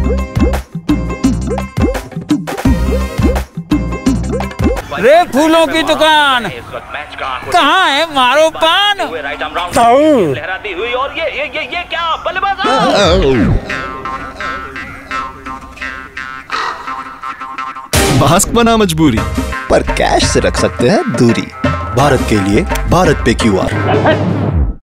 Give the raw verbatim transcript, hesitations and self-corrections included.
रे फूलों की दुकान कहाँ है? मारो पान। लहराती हुई और ये ये ये ये क्या बल्लेबाज। मास्क बना मजबूरी, पर कैश से रख सकते हैं दूरी। भारत के लिए भारत पे क्यू आर।